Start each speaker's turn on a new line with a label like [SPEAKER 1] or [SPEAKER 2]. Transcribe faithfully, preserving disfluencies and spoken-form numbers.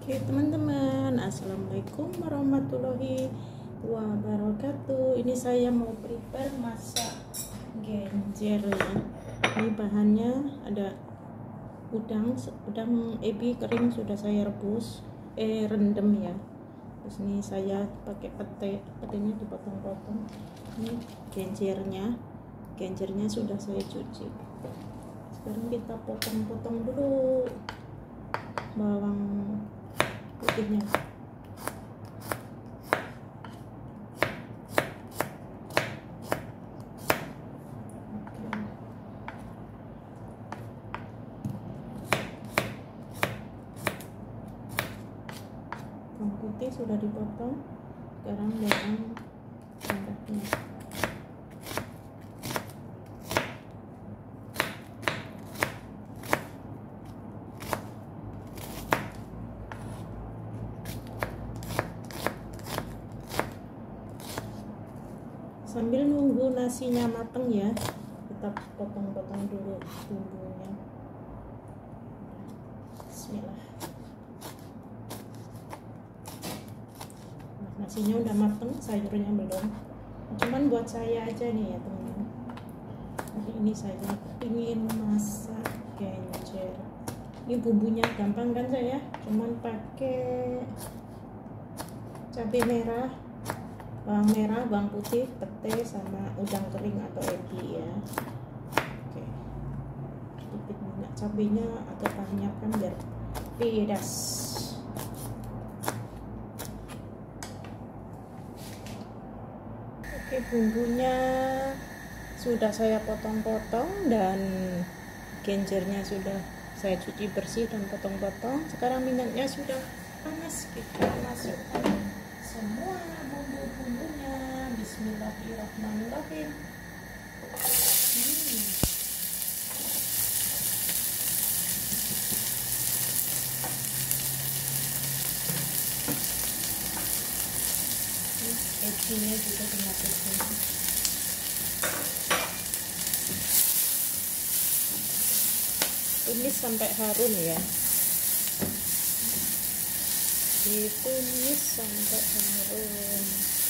[SPEAKER 1] Oke teman-teman, assalamualaikum warahmatullahi wabarakatuh. Ini saya mau prepare masak genjer ya. Ini bahannya ada udang, udang ebi kering sudah saya rebus, eh rendam ya. Terus ini saya pakai pete, petenya dipotong-potong. Ini genjernya, genjernya sudah saya cuci. Sekarang kita potong-potong dulu bawang putihnya. Bawang putih sudah dipotong, sekarang bawang merahnya. Sambil nunggu nasinya mateng ya, kita potong-potong dulu bumbunya. Bismillah. Nah, nasinya udah mateng, sayurnya belum. Cuman buat saya aja nih ya teman-teman. Jadi ini saya ingin masak genjer. Ini bumbunya gampang kan saya? Cuman pakai cabai merah, bawang merah, bawang putih, pete, sama udang kering atau ebi ya. Oke, sedikit minyak cabenya agak banyak kan biar pedas. Oke, bumbunya sudah saya potong-potong dan genjernya sudah saya cuci bersih dan potong-potong. Sekarang minyaknya sudah panas, kita masukkan semua bumbu-bumbunya. Bismillahirrahmanirrahim. hmm. Ebinya juga dimasukin. Tumis sampai harum ya, ditumis sampai harum.